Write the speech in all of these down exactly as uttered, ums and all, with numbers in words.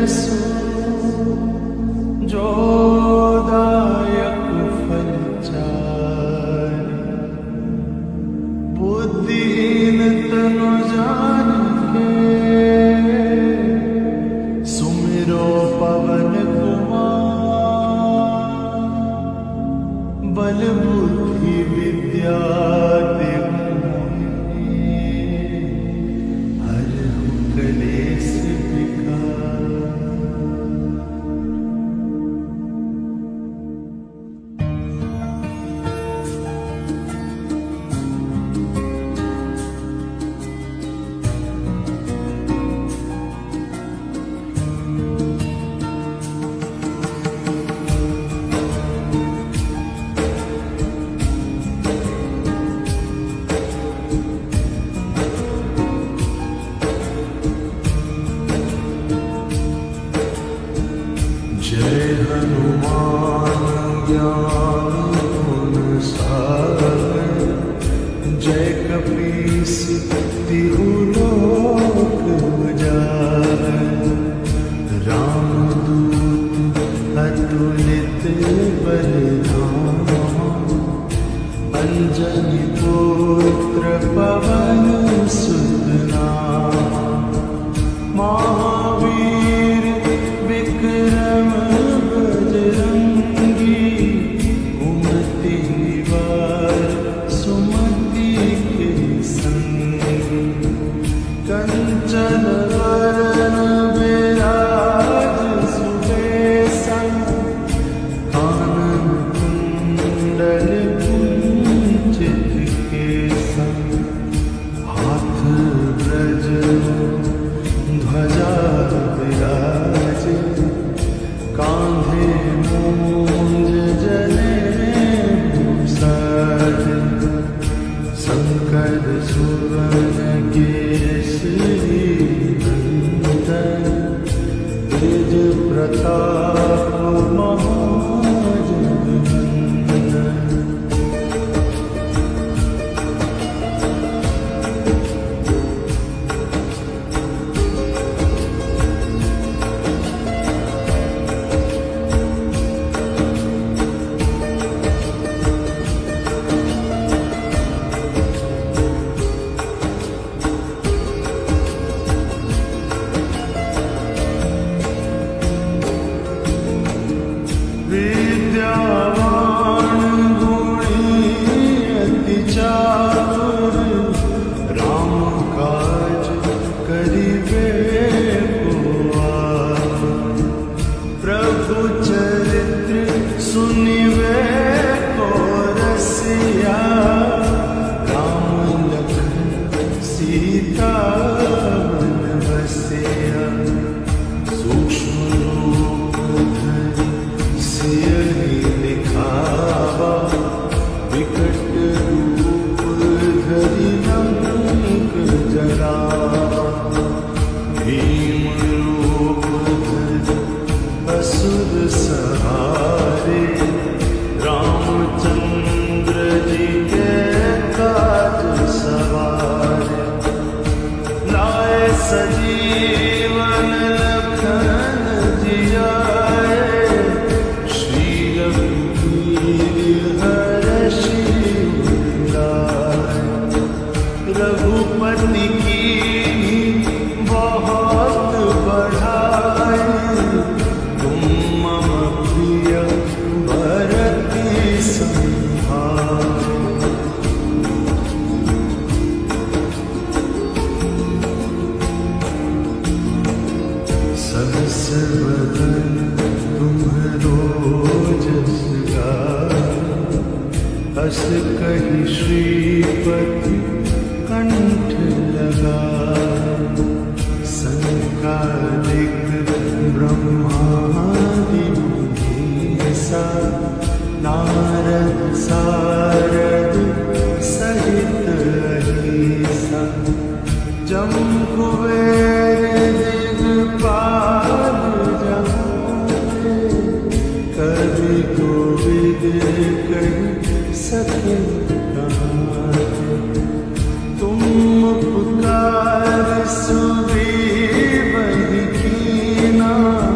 तुम पुकार सुबह वही कीना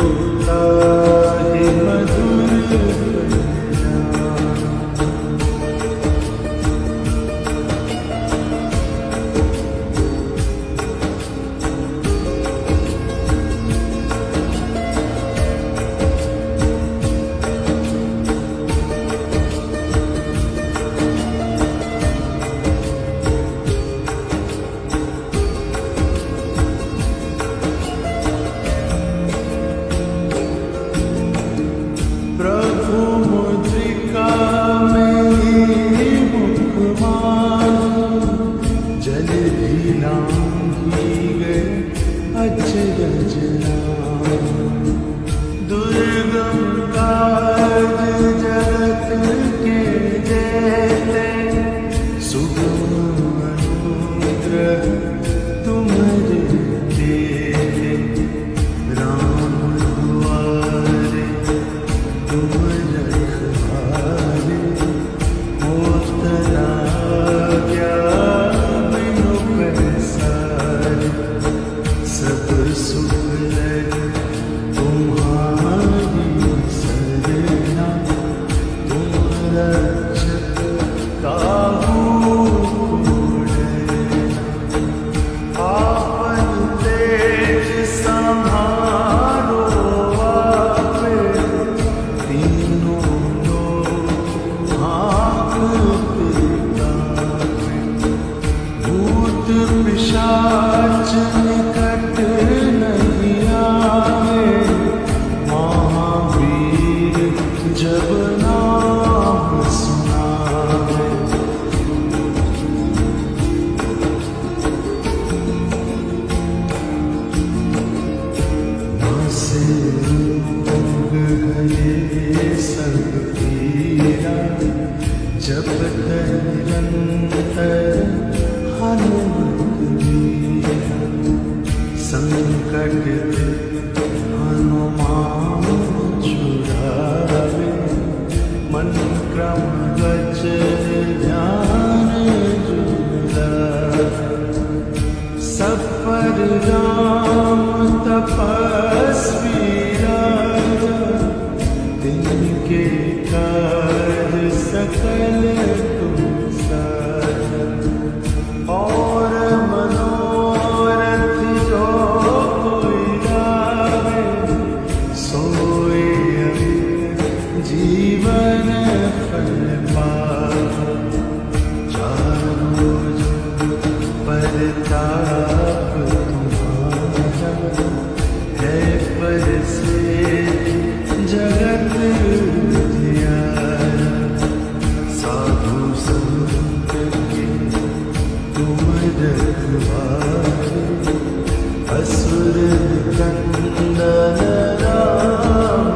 होता है मधुर दुर्गम काज जगत के जेते सुगम अनुग्रह तुम्हारे तेरे राम दुआरे तुम रखवारे होता क्या बिनु पैसारे सब सुख तुम्हारी सरना तुम रक्षक काहू आपन तेज संहारो आपे तीनों लोग हाँकते कांपे भूत पिशाच निकट नहीं आए महावीर जब नाम सुनावे नासे रोग हरे सब पीरा जपत निरंतर हनुमत वीरा संकट हनुमान छुड़ावे मन क्रम वचन ध्यान जुलावे सब पर राम तपस्वी राजा तिनके कार्य सकल तुम साजा और मनोरथ जो कोई गावे सोए जीवन फल पावे चारों जुग परताप तुम्हारा है परसिद्ध जगत जियारा साधु संत के तुम रखवारे असुर कंदन राम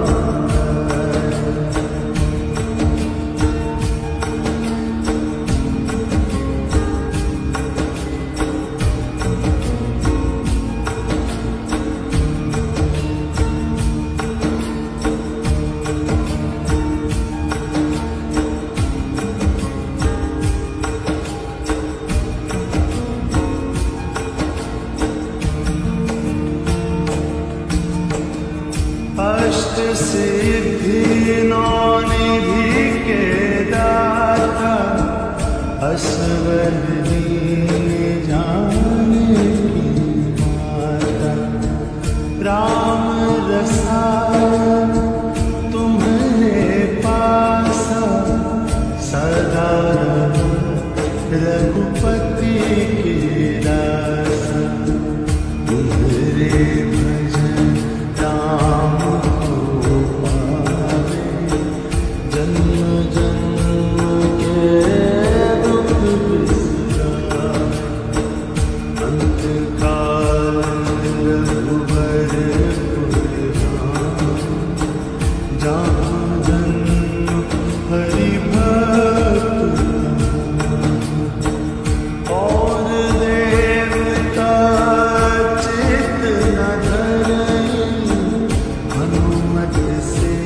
अष्ट सिद्धि नौ निधि के दाता असवर दीन जाने की माता राम रसायन तुम्हारे पासा सदा रघुपति के दासा तुम्हारे भजन राम को पावे जन्म जन्म के दुख बिसरावे अंत काल रघुबर पुर धाम जहाँ जन्म हरि भक्त और देवता चित न धरई हनुमत से